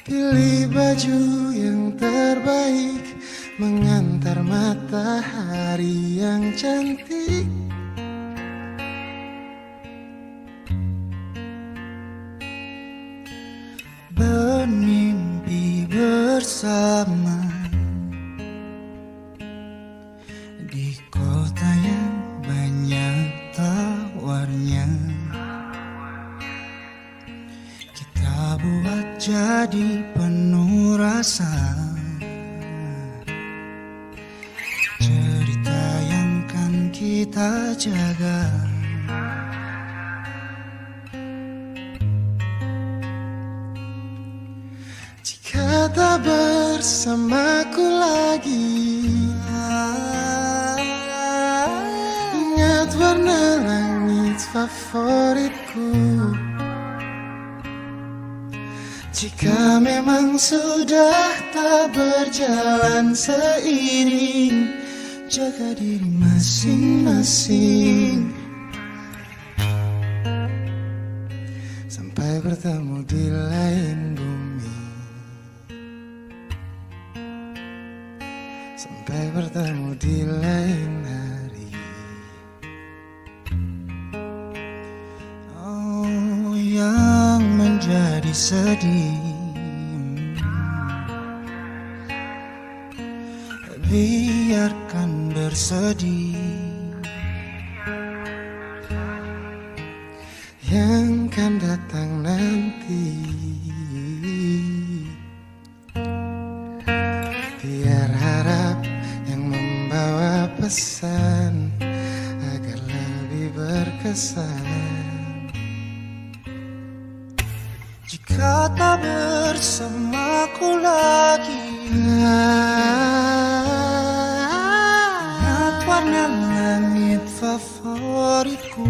Pilih baju yang terbaik, mengantar matahari yang cantik. Bermimpi bersama di kota yang banyak tawarnya. Kita buat jadi penuh rasa, cerita yang kan kita jaga. Jika tak bersamaku lagi, ingat warna langit favoritku. Jika memang sudah tak berjalan seiring, jaga diri masing-masing sampai bertemu di lain bumi. Sampai bertemu di lain hari. Oh, yang menjadi sedih, biarkan bersedih. Yang kan datang nanti, biar harap yang membawa pesan agar lebih berkesan. Jika tak bersamaku lagi, ingat warna langit favoritku.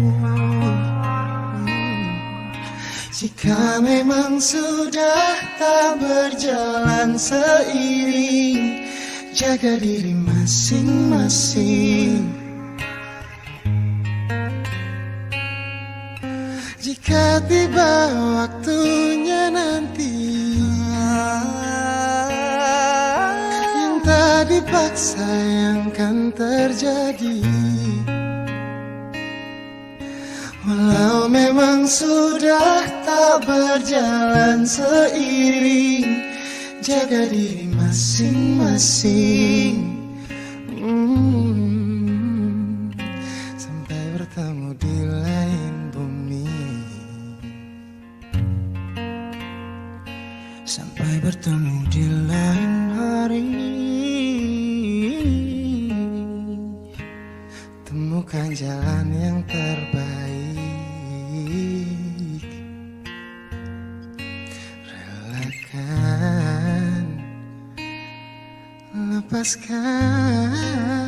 Jika memang sudah tak berjalan seiring, jaga diri masing-masing. Jika tiba waktunya nanti, yang tak dipaksa yang kan terjadi. Walau memang sudah tak berjalan seiring, jaga diri masing-masing. Sampai bertemu di lain bumi. Sampai bertemu di lain hari. Temukan jalan yang terbaik. Relakan, lepaskan.